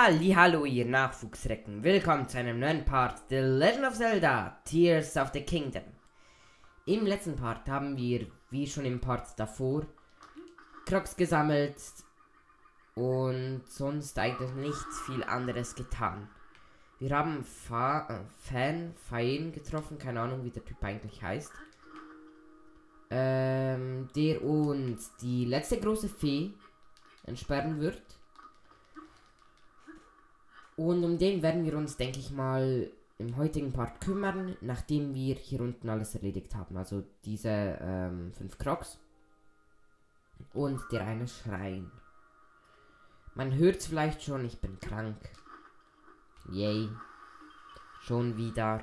Hallihallo, ihr Nachwuchsrecken. Willkommen zu einem neuen Part The Legend of Zelda Tears of the Kingdom. Im letzten Part haben wir, wie schon im Part davor, Crocs gesammelt und sonst eigentlich nichts viel anderes getan. Wir haben Fain getroffen, keine Ahnung wie der Typ eigentlich heißt. Der uns die letzte große Fee entsperren wird. Und um den werden wir uns, denke ich mal, im heutigen Part kümmern, nachdem wir hier unten alles erledigt haben. Also diese 5 Crocs und der eine Schrein. Man hört es vielleicht schon, ich bin krank. Yay. Schon wieder.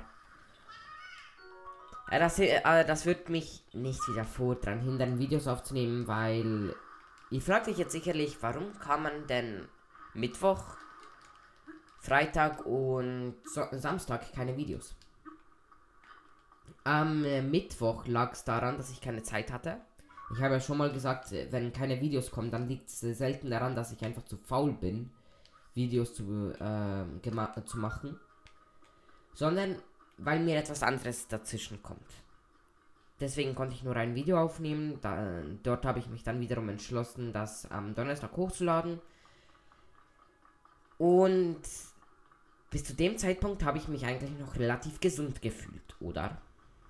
Das wird mich nicht wieder daran hindern, Videos aufzunehmen, weil ihr fragt euch jetzt sicherlich, warum kann man denn Mittwoch, Freitag und Samstag keine Videos. Am Mittwoch lag es daran, dass ich keine Zeit hatte. Ich habe ja schon mal gesagt, wenn keine Videos kommen, dann liegt es selten daran, dass ich einfach zu faul bin, Videos zu machen. Sondern weil mir etwas anderes dazwischen kommt. Deswegen konnte ich nur ein Video aufnehmen. Dort habe ich mich dann wiederum entschlossen, das am Donnerstag hochzuladen. Und bis zu dem Zeitpunkt habe ich mich eigentlich noch relativ gesund gefühlt, oder?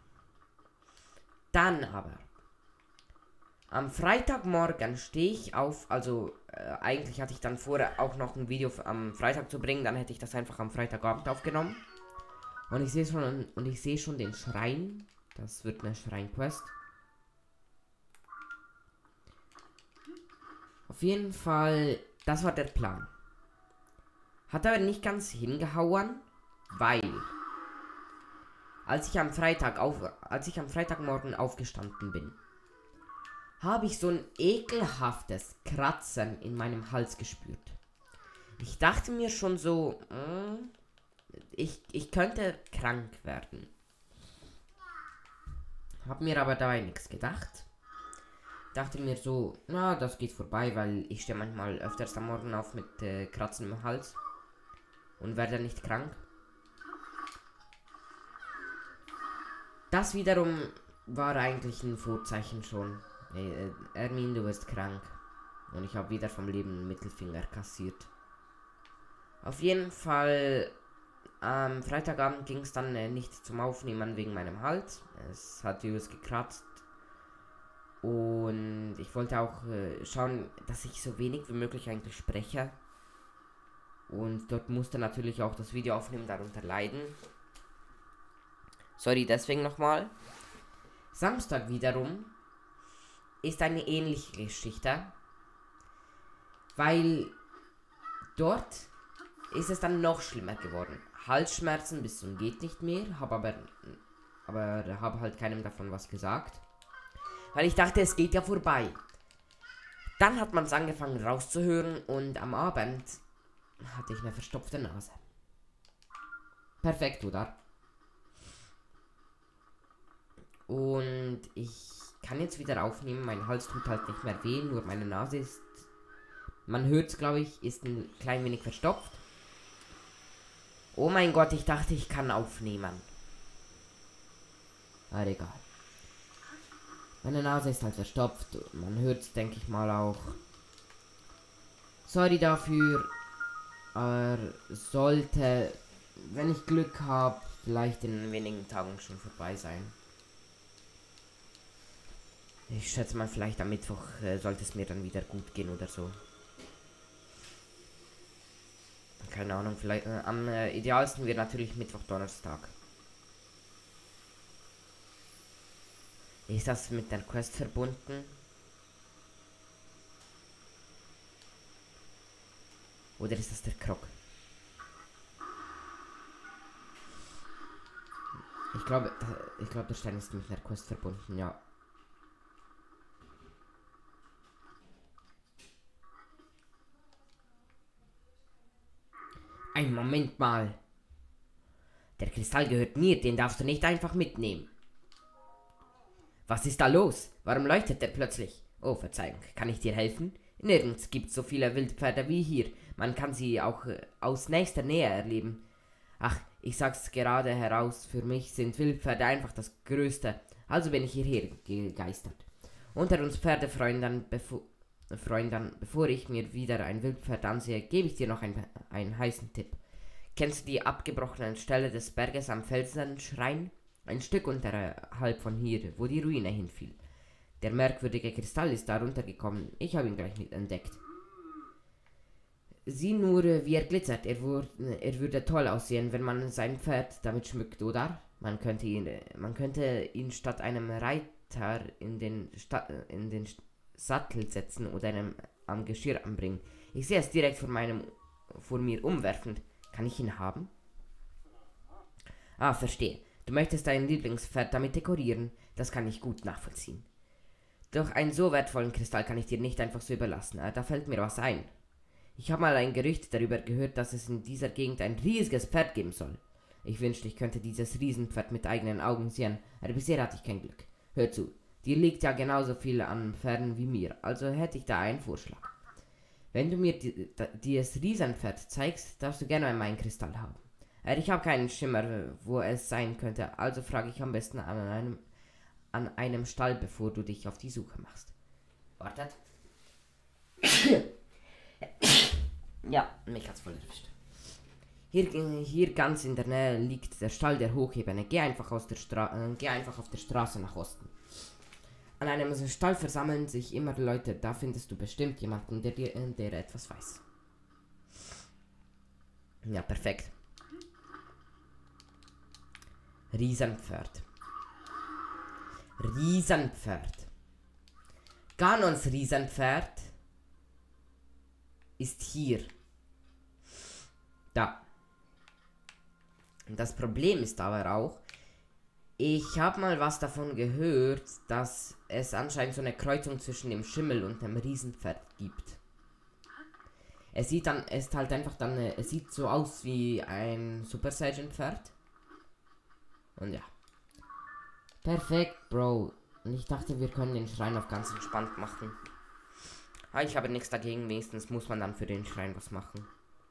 Dann aber. Am Freitagmorgen stehe ich auf, also eigentlich hatte ich dann vor, auch noch ein Video am Freitag zu bringen, dann hätte ich das einfach am Freitagabend aufgenommen. Und ich sehe schon den Schrein. Das wird eine Schreinquest. Auf jeden Fall, das war der Plan. Hat aber nicht ganz hingehauen, weil als ich am Freitagmorgen aufgestanden bin, habe ich so ein ekelhaftes Kratzen in meinem Hals gespürt. Ich dachte mir schon so, ich könnte krank werden. Hab mir aber dabei nichts gedacht. Dachte mir so, na, das geht vorbei, weil ich stehe manchmal öfters am Morgen auf mit Kratzen im Hals und werde nicht krank. Das wiederum war eigentlich ein Vorzeichen schon. Ermin, du wirst krank. Und ich habe wieder vom Leben einen Mittelfinger kassiert. Auf jeden Fall, am Freitagabend ging es dann nicht zum Aufnehmen wegen meinem Hals. Es hat übelst gekratzt. Und ich wollte auch schauen, dass ich so wenig wie möglich eigentlich spreche. Und dort musste natürlich auch das Video aufnehmen darunter leiden. Sorry, deswegen nochmal. Samstag wiederum ist eine ähnliche Geschichte. Weil dort ist es dann noch schlimmer geworden. Halsschmerzen bis zum geht nicht mehr. Habe halt keinem davon was gesagt. Weil ich dachte, es geht ja vorbei. Dann hat man es angefangen rauszuhören und am Abend hatte ich eine verstopfte Nase. Perfekt, oder? Und ich kann jetzt wieder aufnehmen. Mein Hals tut halt nicht mehr weh, nur meine Nase ist... Man hört es, glaube ich, ist ein klein wenig verstopft. Oh mein Gott, ich dachte, ich kann aufnehmen. Aber egal. Meine Nase ist halt verstopft. Man hört es, denke ich mal, auch. Sorry dafür. Aber sollte, wenn ich Glück habe, vielleicht in wenigen Tagen schon vorbei sein. Ich schätze mal, vielleicht am Mittwoch sollte es mir dann wieder gut gehen oder so. Keine Ahnung, vielleicht am idealsten wird natürlich Mittwoch, Donnerstag. Ist das mit der Quest verbunden? Oder ist das der Krog? Ich glaube, der Stein ist mit der Quest verbunden, ja. Ein Moment mal. Der Kristall gehört mir, den darfst du nicht einfach mitnehmen. Was ist da los? Warum leuchtet der plötzlich? Oh, Verzeihung, kann ich dir helfen? Nirgends gibt es so viele Wildpferde wie hier. Man kann sie auch aus nächster Nähe erleben. Ach, ich sag's gerade heraus, für mich sind Wildpferde einfach das Größte. Also bin ich hierher gegeistert. Unter uns Pferdefreunden, bevor ich mir wieder ein Wildpferd ansehe, gebe ich dir noch einen heißen Tipp. Kennst du die abgebrochenen Stelle des Berges am Felsenschrein? Ein Stück unterhalb von hier, wo die Ruine hinfiel. Der merkwürdige Kristall ist da runtergekommen. Ich habe ihn gleich mit entdeckt. Sieh nur, wie er glitzert. Er würde toll aussehen, wenn man sein Pferd damit schmückt, oder? Man könnte ihn statt einem Reiter in den Sattel setzen oder am Geschirr anbringen. Ich sehe es direkt vor mir umwerfend. Kann ich ihn haben? Ah, verstehe. Du möchtest dein Lieblingspferd damit dekorieren. Das kann ich gut nachvollziehen. Doch einen so wertvollen Kristall kann ich dir nicht einfach so überlassen. Da fällt mir was ein. Ich habe mal ein Gerücht darüber gehört, dass es in dieser Gegend ein riesiges Pferd geben soll. Ich wünschte, ich könnte dieses Riesenpferd mit eigenen Augen sehen, aber bisher hatte ich kein Glück. Hör zu, dir liegt ja genauso viel an Pferden wie mir, also hätte ich da einen Vorschlag. Wenn du mir dieses Riesenpferd zeigst, darfst du gerne meinen Kristall haben. Ich habe keinen Schimmer, wo es sein könnte, also frage ich am besten an einem Stall, bevor du dich auf die Suche machst. Wartet. Ja, mich hat's voll erwischt. Hier ganz in der Nähe liegt der Stall der Hochebene. Geh einfach auf der Straße nach Osten. An einem Stall versammeln sich immer Leute. Da findest du bestimmt jemanden, der etwas weiß. Ja, perfekt. Riesenpferd. Ganons Riesenpferd ist hier. Da. Das Problem ist aber auch, ich habe mal was davon gehört, dass es anscheinend so eine Kreuzung zwischen dem Schimmel und dem Riesenpferd gibt. Es sieht so aus wie ein Super Saiyan Pferd. Und ja. Perfekt, Bro. Und ich dachte, wir können den Schrein auf ganz entspannt machen. Aber ich habe nichts dagegen, wenigstens muss man dann für den Schrein was machen.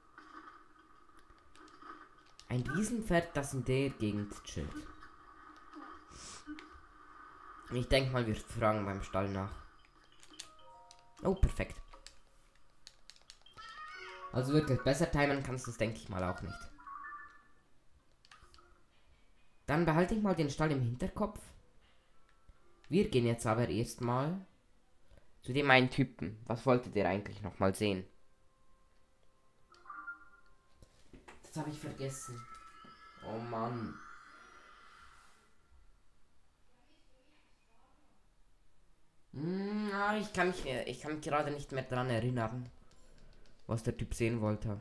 Ein Riesenpferd, das in der Gegend chillt. Ich denke mal, wir fragen beim Stall nach. Oh, perfekt. Also wirklich besser timen kannst du es, denke ich mal, auch nicht. Dann behalte ich mal den Stall im Hinterkopf. Wir gehen jetzt aber erstmal zu dem einen Typen. Was wolltet ihr eigentlich noch mal sehen? Das habe ich vergessen. Oh Mann. Ich kann mich gerade nicht mehr dran erinnern, was der Typ sehen wollte.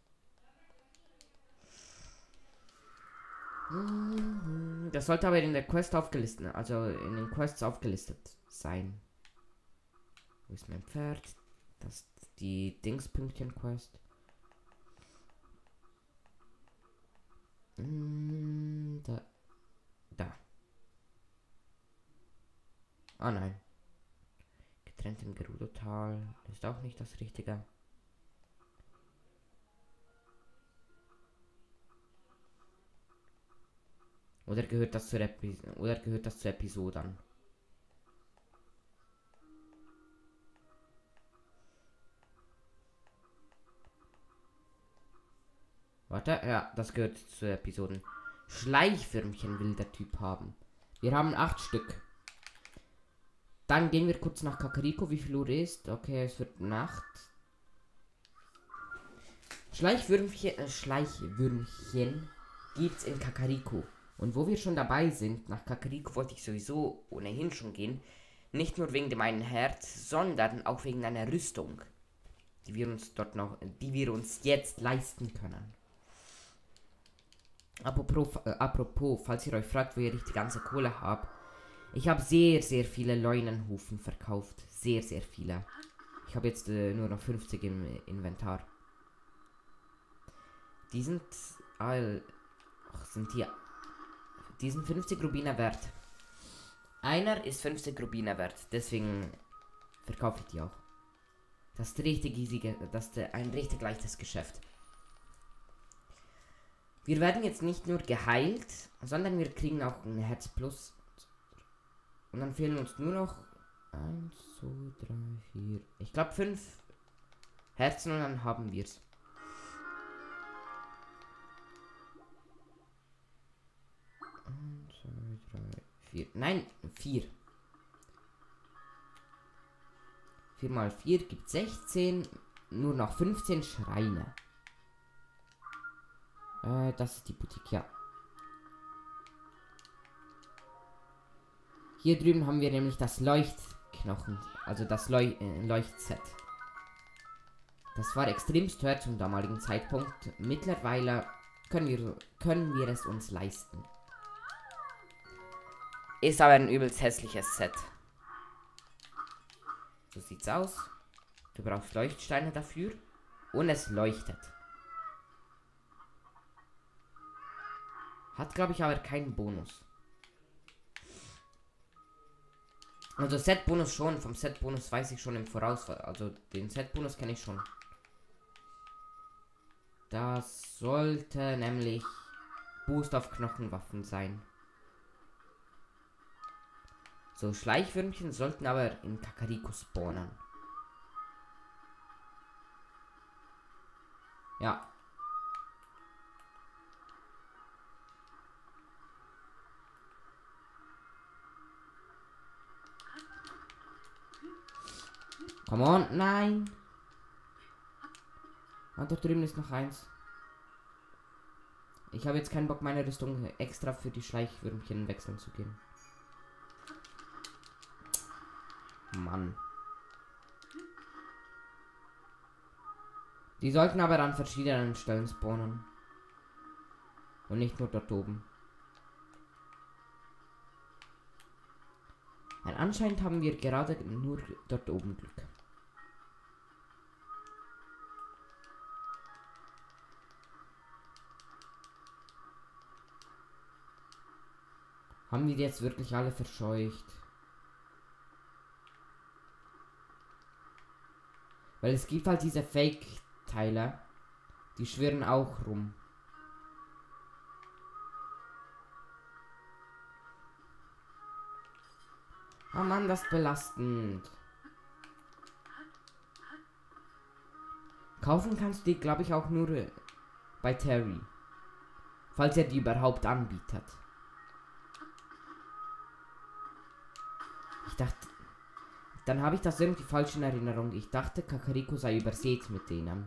Das sollte aber in der Quest aufgelistet, also in den Quests aufgelistet sein. Wo ist mein Pferd? Das ist die Dingspünktchen-Quest. Da. Ah nein. Getrennt im Gerudo-Tal. Das ist auch nicht das Richtige. Oder gehört das zur Episoden? Warte, ja, das gehört zu Episoden. Schleichwürmchen will der Typ haben. Wir haben 8 Stück. Dann gehen wir kurz nach Kakariko. Wie viel Uhr ist? Okay, es wird Nacht. Schleichwürmchen gibt's in Kakariko. Und wo wir schon dabei sind, nach Kakariko wollte ich sowieso ohnehin schon gehen. Nicht nur wegen dem einen Herz, sondern auch wegen einer Rüstung, die wir uns jetzt leisten können. Apropos, falls ihr euch fragt, wo ihr die ganze Kohle habt, ich habe sehr, sehr viele Leunenhufen verkauft. Sehr, sehr viele. Ich habe jetzt nur noch 50 im Inventar. Die sind 50 Rubine wert. Einer ist 50 Rubine wert, deswegen verkaufe ich die auch. Das ist richtig easy, das ist ein richtig leichtes Geschäft. Wir werden jetzt nicht nur geheilt, sondern wir kriegen auch ein Herz plus. Und dann fehlen uns nur noch 1, 2, 3, 4. Ich glaube 5 Herzen und dann haben wir es. Nein, 4. 4 mal 4 gibt 16. Nur noch 15 Schreine. Das ist die Boutique, ja. Hier drüben haben wir nämlich das Leuchtknochen, also das Leuchtset. Das war extremst teuer zum damaligen Zeitpunkt. Mittlerweile können wir es uns leisten. Ist aber ein übelst hässliches Set. So sieht's aus. Du brauchst Leuchtsteine dafür. Und es leuchtet. Hat, glaube ich, aber keinen Bonus. Also Set-Bonus schon. Vom Set-Bonus weiß ich schon im Voraus. Also den Set-Bonus kenne ich schon. Das sollte nämlich Boost auf Knochenwaffen sein. So, Schleichwürmchen sollten aber in Kakariko spawnen. Ja. Come on, nein. Und da drüben ist noch eins. Ich habe jetzt keinen Bock, meine Rüstung extra für die Schleichwürmchen wechseln zu gehen. Mann. Die sollten aber an verschiedenen Stellen spawnen. Und nicht nur dort oben. Weil anscheinend haben wir gerade nur dort oben Glück. Haben wir die jetzt wirklich alle verscheucht? Weil es gibt halt diese Fake-Teile. Die schwirren auch rum. Oh Mann, das ist belastend. Kaufen kannst du die, glaube ich, auch nur bei Terry. Falls er die überhaupt anbietet. Ich dachte... Dann habe ich das irgendwie falsch in Erinnerung. Ich dachte, Kakariko sei übersät mit denen.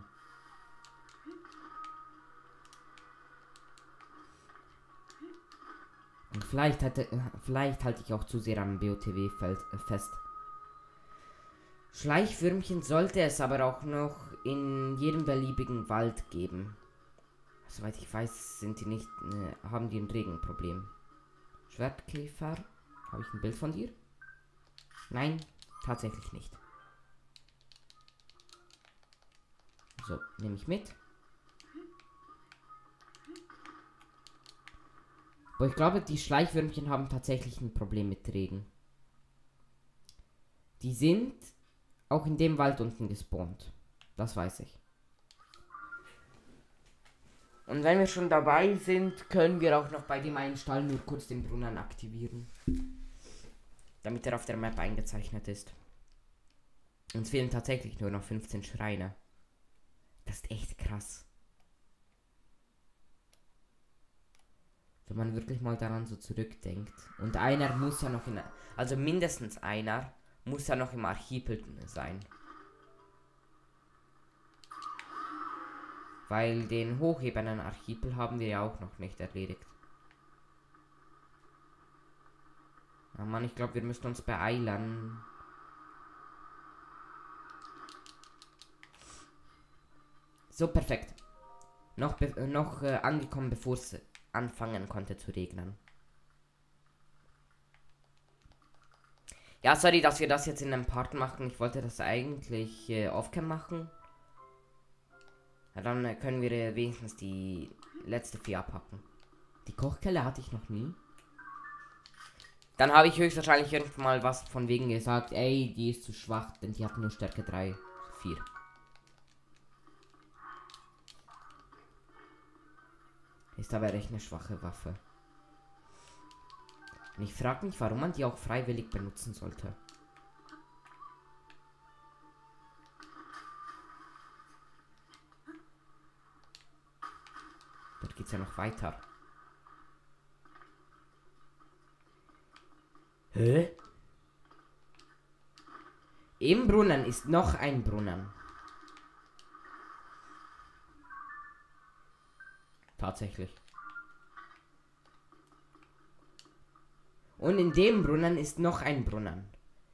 Und vielleicht halte ich auch zu sehr am BOTW fest. Schleichwürmchen sollte es aber auch noch in jedem beliebigen Wald geben. Soweit ich weiß, sind die nicht, haben die ein Regenproblem. Schwertkäfer. Habe ich ein Bild von dir? Nein, tatsächlich nicht. So, nehme ich mit. Aber ich glaube, die Schleichwürmchen haben tatsächlich ein Problem mit Regen. Die sind auch in dem Wald unten gespawnt. Das weiß ich. Und wenn wir schon dabei sind, können wir auch noch bei dem einen Stall nur kurz den Brunnen aktivieren. Damit er auf der Map eingezeichnet ist. Uns fehlen tatsächlich nur noch 15 Schreine. Das ist echt krass. Wenn man wirklich mal daran so zurückdenkt. Und einer muss ja noch also mindestens einer muss ja noch im Archipel sein. Weil den hochebenen Archipel haben wir ja auch noch nicht erledigt. Oh Mann, ich glaube, wir müssen uns beeilen. So, perfekt. Noch angekommen, bevor es anfangen konnte zu regnen. Ja, sorry, dass wir das jetzt in einem Part machen. Ich wollte das eigentlich off-cam machen. Ja, dann können wir wenigstens die letzte 4 abhacken. Die Kochkelle hatte ich noch nie. Dann habe ich höchstwahrscheinlich irgendwann mal was von wegen gesagt, ey, die ist zu schwach, denn die hat nur Stärke 3, Saphir. Ist aber echt eine schwache Waffe. Und ich frage mich, warum man die auch freiwillig benutzen sollte. Dort geht's ja noch weiter. Hä? Im Brunnen ist noch ein Brunnen. Tatsächlich. Und in dem Brunnen ist noch ein Brunnen.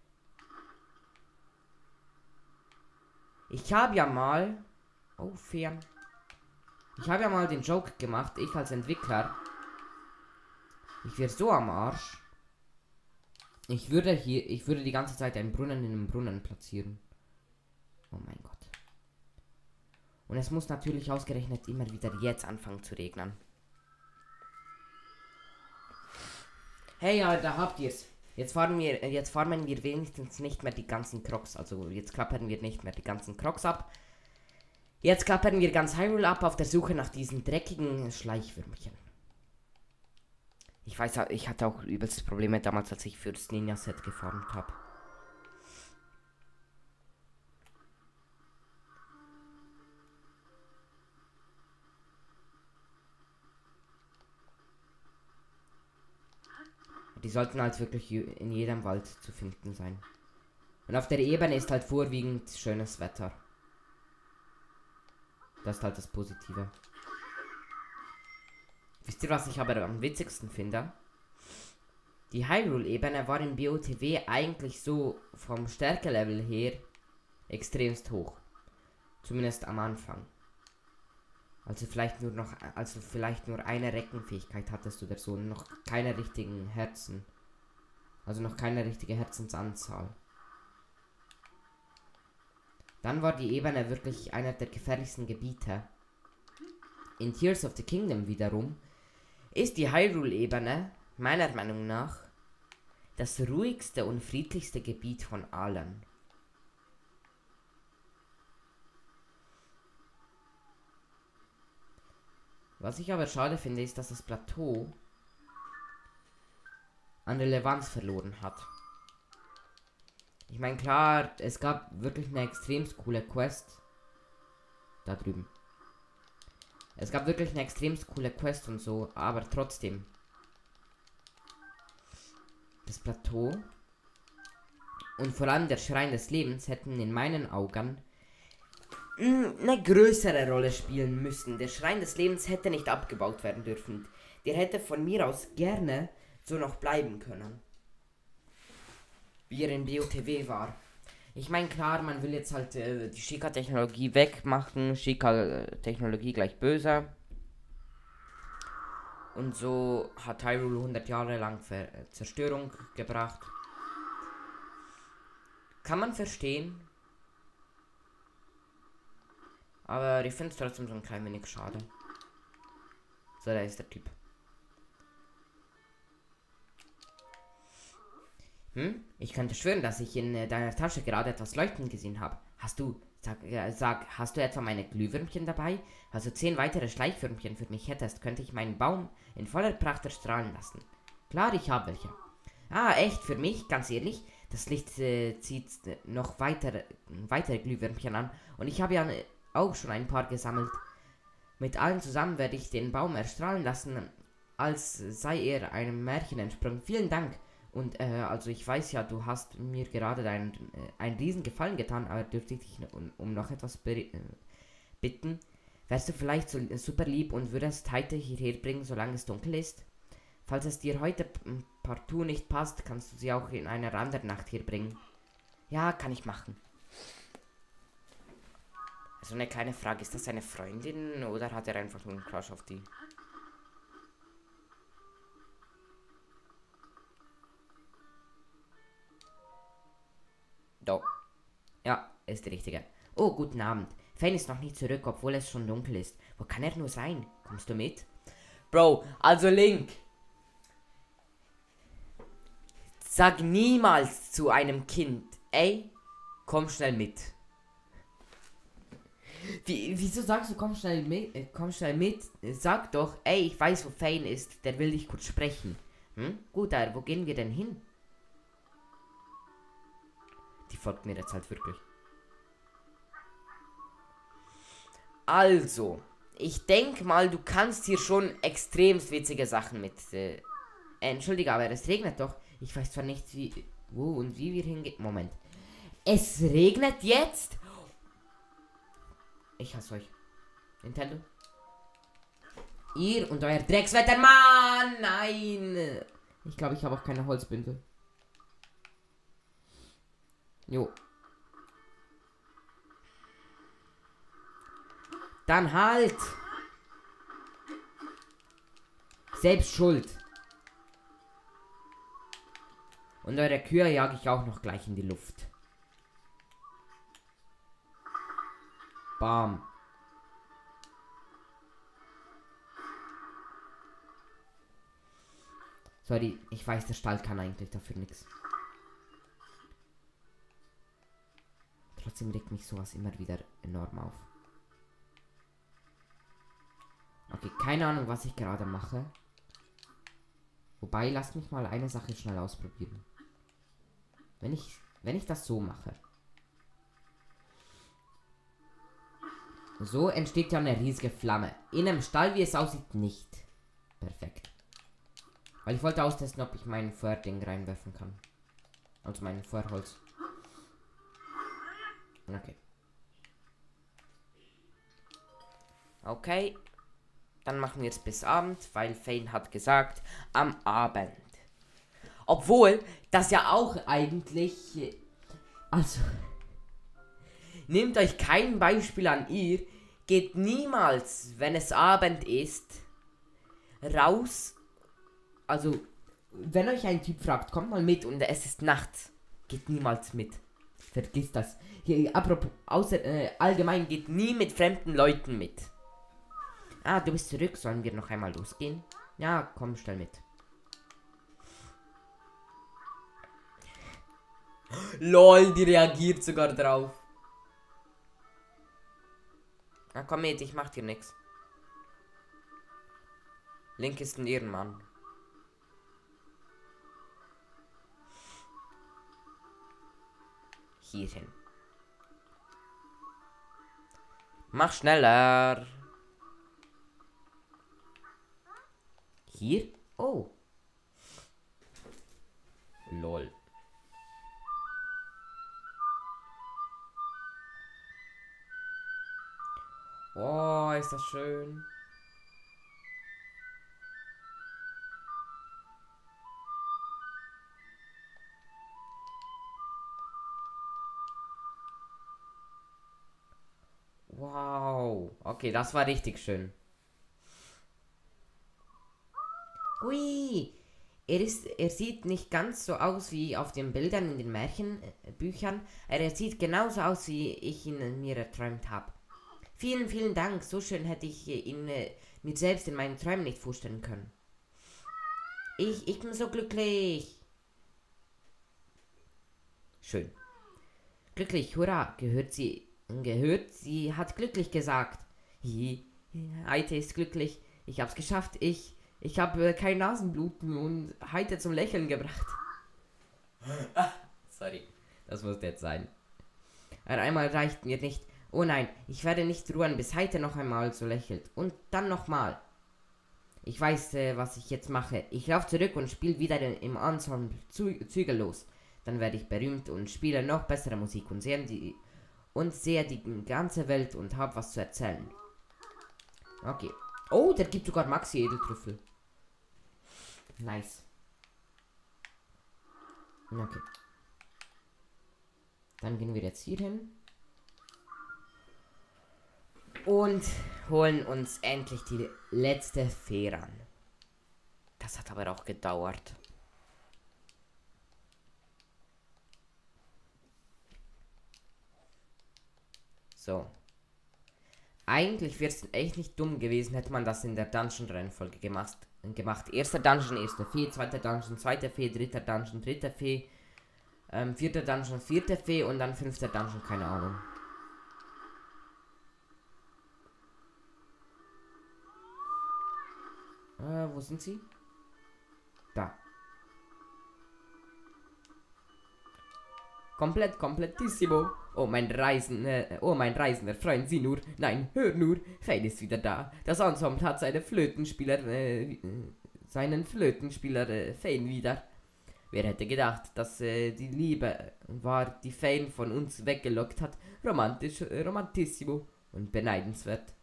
Ich habe ja mal... Oh, fern. Ich habe ja mal den Joke gemacht, ich als Entwickler. Ich wäre so am Arsch. Ich würde die ganze Zeit einen Brunnen in einem Brunnen platzieren. Oh mein Gott. Und es muss natürlich ausgerechnet immer wieder jetzt anfangen zu regnen. Hey, ja, da habt ihr's. Jetzt farmen wir wenigstens nicht mehr die ganzen Crocs. Also jetzt klappern wir nicht mehr die ganzen Crocs ab. Jetzt klappern wir ganz Hyrule ab auf der Suche nach diesen dreckigen Schleichwürmchen. Ich weiß, ich hatte auch übelst Probleme damals, als ich fürs Ninja-Set gefarmt habe. Die sollten halt wirklich in jedem Wald zu finden sein. Und auf der Ebene ist halt vorwiegend schönes Wetter. Das ist halt das Positive. Wisst ihr, was ich aber am witzigsten finde? Die Hyrule-Ebene war in BOTW eigentlich so vom Stärkelevel her extremst hoch. Zumindest am Anfang. Also vielleicht nur eine Reckenfähigkeit hattest du oder so, noch keine richtigen Herzen. Also noch keine richtige Herzensanzahl. Dann war die Ebene wirklich einer der gefährlichsten Gebiete. In Tears of the Kingdom wiederum ist die Hyrule-Ebene meiner Meinung nach das ruhigste und friedlichste Gebiet von allen. Was ich aber schade finde, ist, dass das Plateau an Relevanz verloren hat. Ich meine, klar, es gab wirklich eine extrem coole Quest. Da drüben. Es gab wirklich eine extrem coole Quest und so, aber trotzdem. Das Plateau und vor allem der Schrein des Lebens hätten in meinen Augen eine größere Rolle spielen müssen. Der Schrein des Lebens hätte nicht abgebaut werden dürfen. Der hätte von mir aus gerne so noch bleiben können. Wie er in BOTW war. Ich meine, klar, man will jetzt halt die Sheikah-Technologie wegmachen. Sheikah-Technologie gleich böse. Und so hat Hyrule 100 Jahre lang Zerstörung gebracht. Kann man verstehen. Aber ich finde es trotzdem so ein klein wenig schade. So, da ist der Typ. Ich könnte schwören, dass ich in deiner Tasche gerade etwas leuchten gesehen habe. Hast du, hast du etwa meine Glühwürmchen dabei? Also 10 weitere Schleichwürmchen für mich hättest, könnte ich meinen Baum in voller Pracht erstrahlen lassen. Klar, ich habe welche. Ah, echt? Für mich? Ganz ehrlich? Das Licht zieht noch weitere Glühwürmchen an. Und ich habe ja auch schon ein paar gesammelt. Mit allen zusammen werde ich den Baum erstrahlen lassen, als sei er einem Märchen entsprungen. Vielen Dank. Und also ich weiß ja, du hast mir gerade einen riesen Gefallen getan, aber dürfte ich dich um noch etwas bitten? Wärst du vielleicht so super lieb und würdest heute hierher bringen, solange es dunkel ist? Falls es dir heute partout nicht passt, kannst du sie auch in einer anderen Nacht hier bringen. Ja, kann ich machen. Also eine kleine Frage, ist das eine Freundin oder hat er einfach nur einen Crush auf die? Doch. Ja, ist die richtige. Oh, guten Abend. Fane ist noch nicht zurück, obwohl es schon dunkel ist. Wo kann er nur sein? Kommst du mit? Bro, also Link. Sag niemals zu einem Kind, ey, komm schnell mit. Wieso sagst du, komm schnell mit, komm schnell mit? Sag doch, ey, ich weiß, wo Fane ist, der will dich kurz sprechen. Hm? Gut, wo gehen wir denn hin? Die folgt mir jetzt halt wirklich. Also, ich denke mal, du kannst hier schon extrem witzige Sachen mit. Entschuldige, aber es regnet doch. Ich weiß zwar nicht, wo und wie wir hingehen. Moment. Es regnet jetzt? Ich hasse euch. Nintendo. Ihr und euer Dreckswetter, Mann! Nein! Ich glaube, ich habe auch keine Holzbündel. Jo. Dann halt! Selbst schuld. Und eure Kühe jage ich auch noch gleich in die Luft. Bam. Sorry, ich weiß, der Stall kann eigentlich dafür nichts. Trotzdem regt mich sowas immer wieder enorm auf. Okay, keine Ahnung, was ich gerade mache. Wobei, lasst mich mal eine Sache schnell ausprobieren. Wenn ich das so mache. So entsteht ja eine riesige Flamme. In einem Stall, wie es aussieht, nicht. Perfekt. Weil ich wollte austesten, ob ich mein Feuerding reinwerfen kann. Also mein Feuerholz. Okay. Okay. Dann machen wir es bis Abend, weil Fane hat gesagt, am Abend. Obwohl, das ja auch eigentlich... Also... Nehmt euch kein Beispiel an ihr. Geht niemals, wenn es Abend ist, raus. Also, wenn euch ein Typ fragt, kommt mal mit und es ist Nacht. Geht niemals mit. Vergisst das. Hier, apropos, allgemein geht nie mit fremden Leuten mit. Ah, du bist zurück. Sollen wir noch einmal losgehen? Ja, komm, schnell mit. LOL, die reagiert sogar drauf. Na komm mit, ich mach dir nix. Link ist ein Ehrenmann. Hierhin. Mach schneller. Hier? Oh. Lol. Oh, ist das schön. Wow. Okay, das war richtig schön. Ui. Er sieht nicht ganz so aus wie auf den Bildern in den Märchenbüchern. Er sieht genauso aus, wie ich ihn mir erträumt habe. Vielen, vielen Dank. So schön hätte ich ihn mir selbst in meinen Träumen nicht vorstellen können. Ich bin so glücklich. Schön. Glücklich, hurra. Gehört, sie hat glücklich gesagt. Heite ist glücklich. Ich hab's geschafft. Ich habe kein Nasenbluten und Heite zum Lächeln gebracht. Sorry. Das musste jetzt sein. Einmal reicht mir nicht. Oh nein, ich werde nicht ruhen, bis Heite noch einmal so lächelt. Und dann nochmal. Ich weiß, was ich jetzt mache. Ich laufe zurück und spiele wieder im Ensemble zügellos. Dann werde ich berühmt und spiele noch bessere Musik und sehe die ganze Welt und habe was zu erzählen. Okay. Oh, der gibt sogar Maxi-Edeltrüffel. Nice. Okay. Dann gehen wir jetzt hier hin. Und holen uns endlich die letzte Fee an. Das hat aber auch gedauert. So. Eigentlich wäre es echt nicht dumm gewesen, hätte man das in der Dungeon-Reihenfolge gemacht. Erster Dungeon, erste Fee, zweiter Dungeon, zweite Fee, dritter Dungeon, dritte Fee, vierter Dungeon, vierte Fee und dann fünfter Dungeon, keine Ahnung. Wo sind sie? Da. Komplettissimo. Oh, mein reisender Freund, sieh nur. Nein, hör nur. Fein ist wieder da. Das Ensemble hat seinen Flötenspieler Fein wieder. Wer hätte gedacht, dass die Liebe war, die Fein von uns weggelockt hat. Romantissimo und beneidenswert.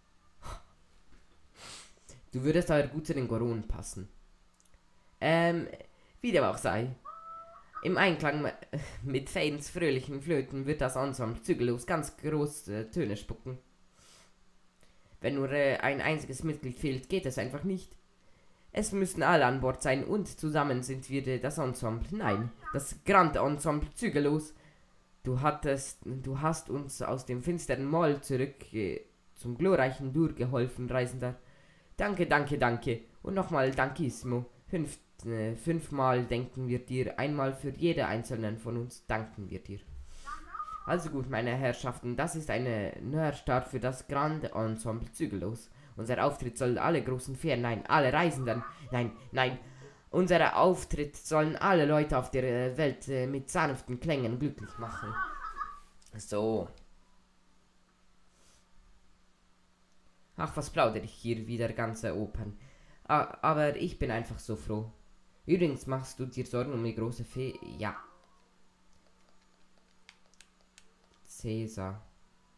Du würdest aber gut zu den Goronen passen. Wie dem auch sei. Im Einklang mit Feins fröhlichen Flöten wird das Ensemble zügellos ganz große Töne spucken. Wenn nur ein einziges Mitglied fehlt, geht es einfach nicht. Es müssen alle an Bord sein und zusammen sind wir das Ensemble. Nein, das Grand Ensemble zügellos. Du hast uns aus dem finsteren Moll zurück zum glorreichen Dur geholfen, Reisender. Danke, danke, danke. Und nochmal Dankissimo. Fünfmal denken wir dir, einmal für jede einzelnen von uns danken wir dir. Also gut, meine Herrschaften, das ist eine Neustart für das Grande Ensemble zügellos. Unser Auftritt soll alle großen Fähren, nein, alle Reisenden, nein, unser Auftritt sollen alle Leute auf der Welt mit sanften Klängen glücklich machen. So. Ach, was plaudere ich hier wieder ganze Opern. Aber ich bin einfach so froh. Übrigens, machst du dir Sorgen um die große Fee? Ja. Cäsar.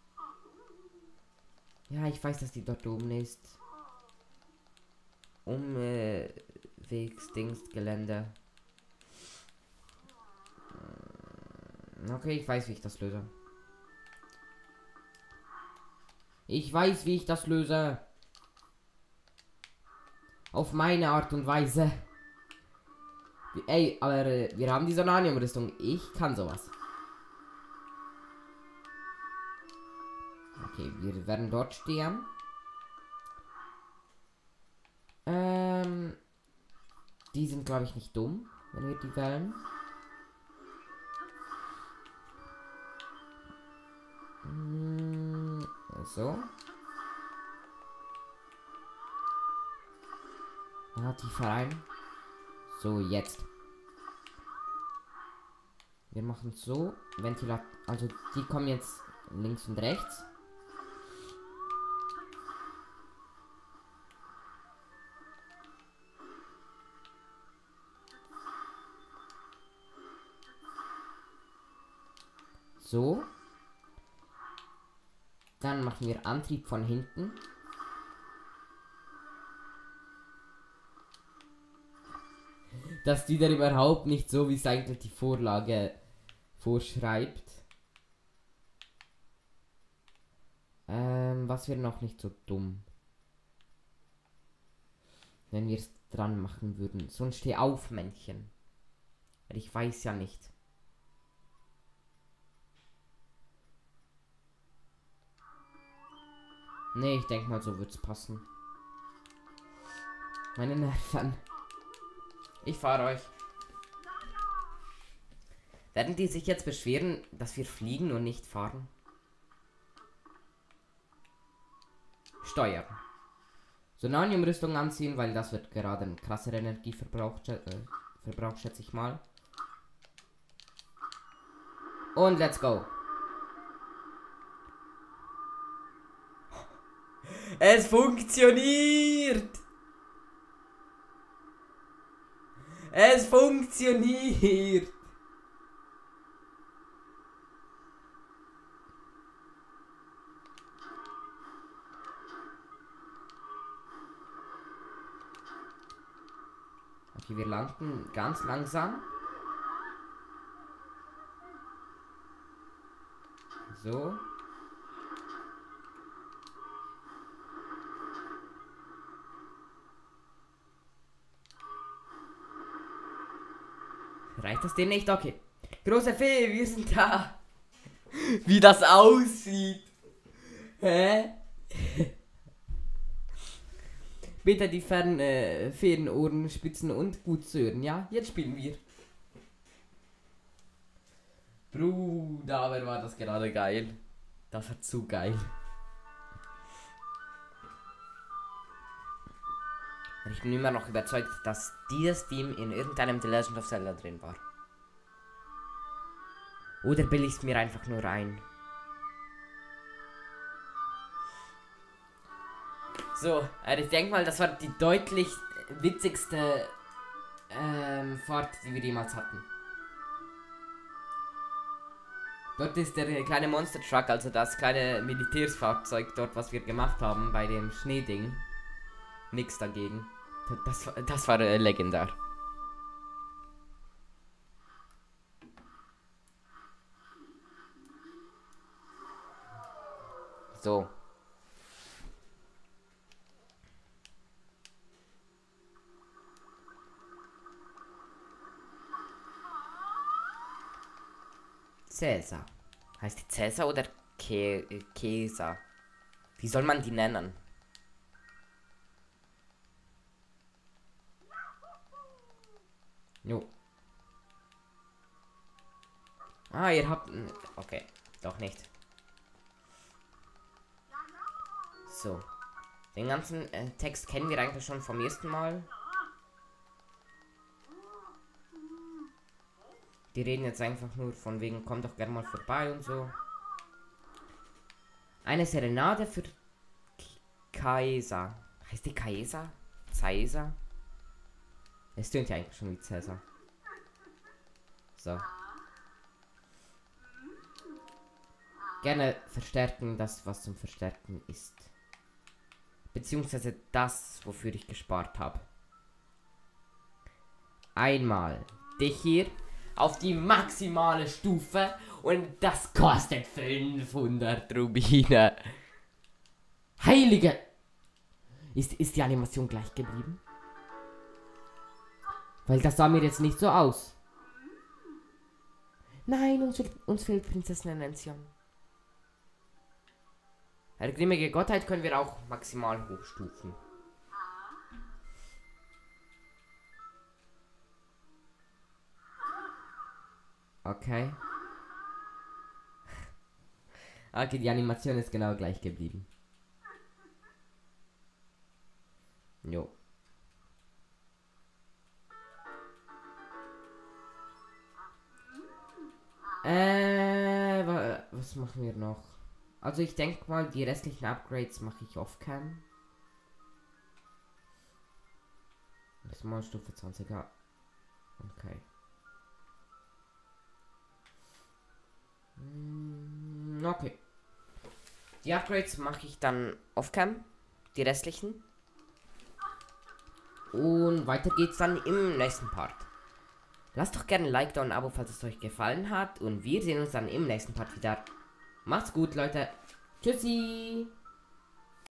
Ja, ich weiß, dass die dort oben ist. Umwegsdingsgelände. Okay, ich weiß, wie ich das löse. Ich weiß, wie ich das löse. Auf meine Art und Weise. Ey, aber wir haben die Sonanium-Rüstung. Ich kann sowas. Okay, wir werden dort stehen. Die sind, glaube ich, nicht dumm, wenn wir die wählen. So. Tiefer rein. So, jetzt. Wir machen so. Ventilator. Also, die kommen jetzt links und rechts. So. Dann machen wir Antrieb von hinten. Dass die dann überhaupt nicht so, wie es eigentlich die Vorlage vorschreibt. Was wäre noch nicht so dumm? Wenn wir es dran machen würden. So ein Steh-auf-Männchen. Weil ich weiß ja nicht. Nee, ich denke mal, so wird's passen. Meine Nerven. Ich fahre euch. Werden die sich jetzt beschweren, dass wir fliegen und nicht fahren? Steuern. Sonanium-Rüstung anziehen, weil das wird gerade ein krasser Energieverbrauch, schätze ich mal. Und let's go. Es funktioniert! Es funktioniert! Okay, wir landen ganz langsam. So. Reicht das denn nicht? Okay. Große Fee, wir sind da. Wie das aussieht. Hä? Bitte die Fädenohren spitzen und gut zu hören, ja? Jetzt spielen wir. Bruder, aber war das gerade geil. Das war zu geil. Ich bin immer noch überzeugt, dass dieses Team in irgendeinem The Legend of Zelda drin war. Oder bilde ich es mir einfach nur ein? So, ich denke mal, das war die deutlich witzigste Fahrt, die wir jemals hatten. Dort ist der kleine Monster Truck, also das kleine Militärsfahrzeug dort, was wir gemacht haben bei dem Schneeding. Nix dagegen. Das war legendär. So. Cäsar. Heißt die Cäsar oder Käser? Wie soll man die nennen? Jo. Ah, ihr habt... Okay, doch nicht. So. Den ganzen Text kennen wir eigentlich schon vom ersten Mal. Die reden jetzt einfach nur von wegen, komm doch gerne mal vorbei und so. Eine Serenade für Kaiser. Heißt die Kaiser? Caesar? Es tönt ja eigentlich schon wie Cäsar. So. Gerne verstärken das, was zum Verstärken ist. Beziehungsweise das, wofür ich gespart habe. Einmal dich hier auf die maximale Stufe und das kostet 500 Rubine. Heilige! Ist die Animation gleich geblieben? Weil das sah mir jetzt nicht so aus. Nein, uns fehlt Prinzessin Enzian. Eine grimmige Gottheit können wir auch maximal hochstufen. Okay. Okay, die Animation ist genau gleich geblieben. Jo. Was machen wir noch? Also ich denke mal, die restlichen Upgrades mache ich off-cam. Das ist mal Stufe 20er. Okay. Okay. Die Upgrades mache ich dann off-cam. Die restlichen. Und weiter geht's dann im nächsten Part. Lasst doch gerne ein Like da und ein Abo, falls es euch gefallen hat. Und wir sehen uns dann im nächsten Part wieder. Macht's gut, Leute. Tschüssi.